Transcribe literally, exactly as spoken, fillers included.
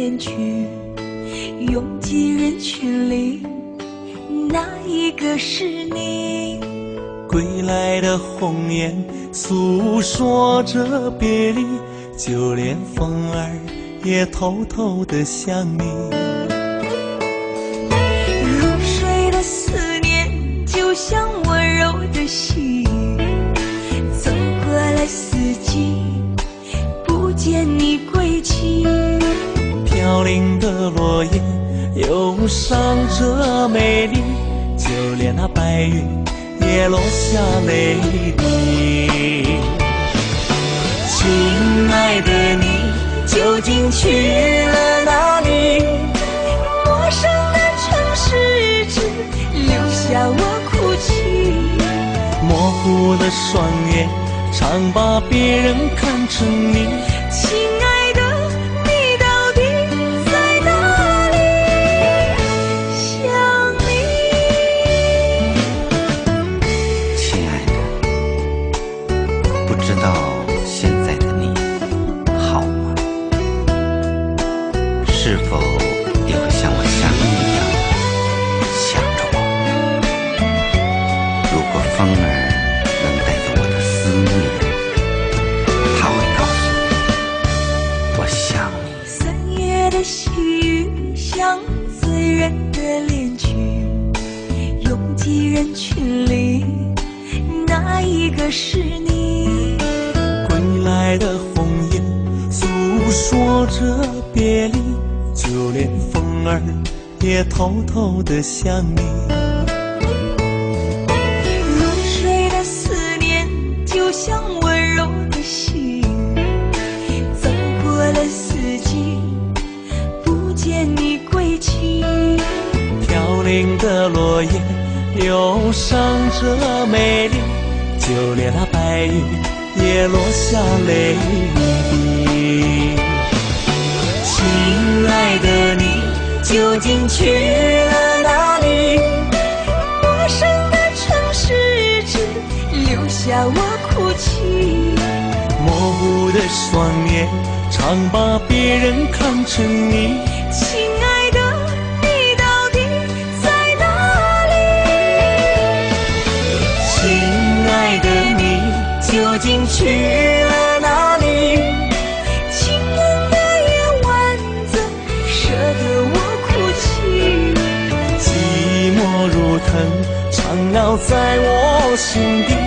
恋曲，拥挤人群里，哪一个是你？ 归来的鸿雁诉说着别离，就连风儿也偷偷地想你。 入睡的思念就像温柔的细雨，走过了四季，不见你归期。 飘零的落叶忧伤着美丽，就连那白云也落下泪滴。亲爱的你究竟去了哪里？ 陌生的城市只留下我哭泣。 模糊的双眼常把别人看成你。 亲爱的，你到底在哪里？想你。 亲爱的，不知道现在的你好吗？是否也会像我想你一样想着我？如果风儿能带走我的思念，它会告诉你我想你。 三月的细雨像醉人的恋曲，拥挤人群里，哪一个是你？ 归来的鸿雁诉说着别离，就连风儿也偷偷地想你。 入睡的思念就像温柔的细雨，走过了四季，不见你归期。 飘零的落叶忧伤着美丽，就连那白云也落下泪滴。亲爱的你究竟去了哪里？ 陌生的城市只留下我哭泣。 模糊的双眼常把别人看成你。 亲爱的，你到底在哪里？ 亲爱的你究竟去了哪里？ 清冷的夜晚怎舍得我哭泣？ 寂寞如藤缠绕在我心底。